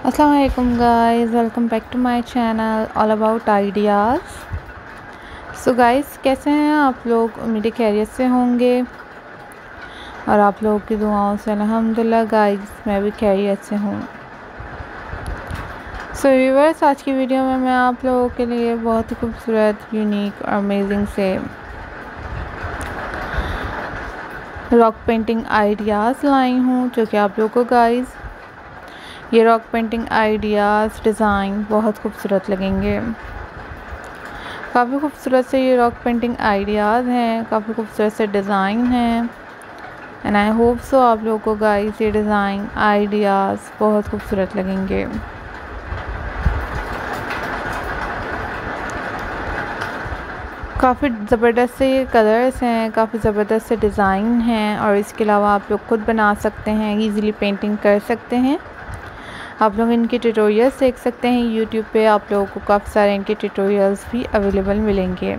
अस्सलाम वालेकुम guys, welcome back to my channel all about ideas. So guys, कैसे हैं आप लोग? उम्मीद खैरियत से होंगे और आप लोगों की दुआओं से अल्हम्दुलिल्लाह गाइस मैं भी खैरियत से हूँ। सो व्यूअर्स, आज की वीडियो में मैं आप लोगों के लिए बहुत ही खूबसूरत, यूनिक और अमेजिंग से रॉक पेंटिंग आइडियाज़ लाई हूँ, जो कि आप लोगों को गाइस ये रॉक पेंटिंग आइडियाज़ डिज़ाइन बहुत खूबसूरत लगेंगे। काफ़ी खूबसूरत से ये रॉक पेंटिंग आइडियाज़ हैं, काफ़ी खूबसूरत से डिज़ाइन हैं एंड आई होप सो आप लोगों को गाइस ये डिज़ाइन आइडियाज़ बहुत खूबसूरत लगेंगे। काफ़ी ज़बरदस्त से ये कलर्स हैं, काफ़ी ज़बरदस्त से डिज़ाइन हैं और इसके अलावा आप लोग खुद बना सकते हैं, ईज़िली पेंटिंग कर सकते हैं। आप लोग इनके ट्यूटोरियल्स देख सकते हैं यूट्यूब पे, आप लोगों को काफ़ी सारे इनके ट्यूटोरियल्स भी अवेलेबल मिलेंगे।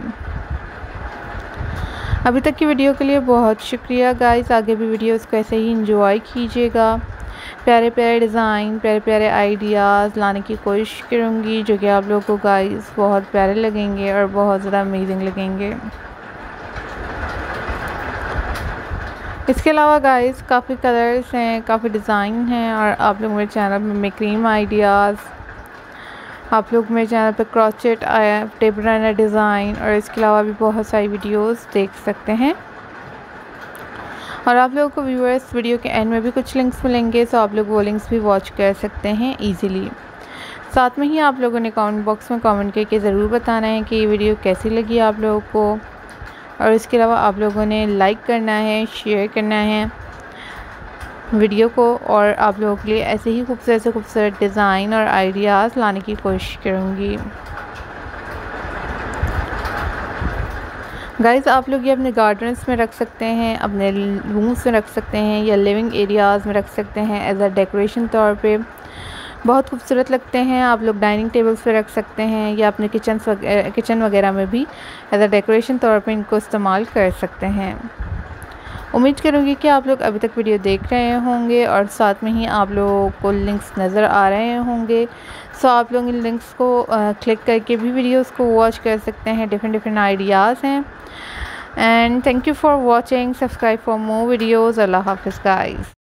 अभी तक की वीडियो के लिए बहुत शुक्रिया गाइस। आगे भी वीडियोस को ऐसे ही इंजॉय कीजिएगा। प्यारे प्यारे डिज़ाइन, प्यारे प्यारे आइडियाज़ लाने की कोशिश करूँगी, जो कि आप लोगों को गाइस बहुत प्यारे लगेंगे और बहुत ज़्यादा अमेजिंग लगेंगे। इसके अलावा गाइस काफ़ी कलर्स हैं, काफ़ी डिज़ाइन हैं और आप लोग मेरे चैनल में क्रीम आइडियाज़, आप लोग मेरे चैनल पे क्रॉचेट आया टेबल रनर डिज़ाइन और इसके अलावा भी बहुत सारी वीडियोस देख सकते हैं। और आप लोगों को व्यूअर्स वीडियो के एंड में भी कुछ लिंक्स मिलेंगे, सो आप लोग वो लिंक्स भी वॉच कर सकते हैं ईज़िली। साथ में ही आप लोगों ने कमेंट बॉक्स में कमेंट करके ज़रूर बताना है कि ये वीडियो कैसी लगी आप लोगों को, और इसके अलावा आप लोगों ने लाइक करना है, शेयर करना है वीडियो को, और आप लोगों के लिए ऐसे ही खूबसूरत से खूबसूरत डिज़ाइन और आइडियाज़ लाने की कोशिश करूँगी। गाइस, आप लोग ये अपने गार्डन्स में रख सकते हैं, अपने रूम्स में रख सकते हैं या लिविंग एरियाज़ में रख सकते हैं एज अ डेकोरेशन तौर पे। बहुत खूबसूरत लगते हैं। आप लोग डाइनिंग टेबल्स पे रख सकते हैं या अपने किचन वगैरह में भी एज अ डेकोरेशन तौर पे इनको इस्तेमाल कर सकते हैं। उम्मीद करूँगी कि आप लोग अभी तक वीडियो देख रहे होंगे और साथ में ही आप लोगों को लिंक्स नज़र आ रहे होंगे। सो आप लोग इन लिंक्स को क्लिक करके भी वीडियोस को वॉच कर सकते हैं। डिफरेंट आइडियाज़ हैं and thank you for watching. Subscribe for more videos. अल्लाह हाफिज़ गाइस।